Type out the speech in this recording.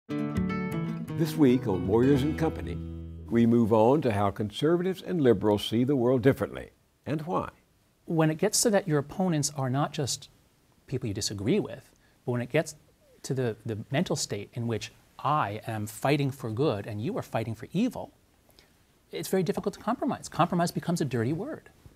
This week on Moyers and Company, we move on to how conservatives and liberals see the world differently and why. When it gets to that your opponents are not just people you disagree with, but when it gets to the mental state in which I am fighting for good and you are fighting for evil, it's very difficult to compromise. Compromise becomes a dirty word.